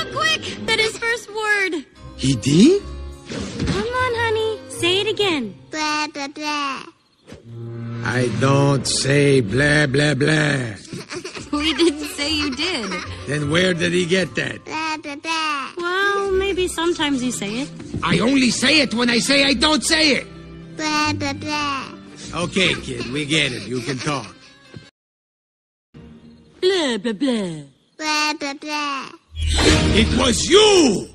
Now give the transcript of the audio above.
quick! That is first word. He did? Come on, honey. Say it again. Blah, blah, blah. I don't say blah, blah, blah. We didn't say you did. Then where did he get that? Blah, blah, blah. Well, maybe sometimes you say it. I only say it when I say I don't say it. Blah, blah, blah. Okay, kid, we get it. You can talk. Blah, blah, blah. Blah, blah, blah. It was you!